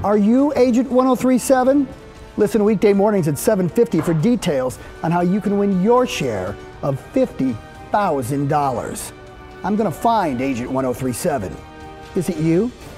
Are you Agent 1037? Listen weekday mornings at 7:50 for details on how you can win your share of $50,000. I'm going to find Agent 1037. Is it you?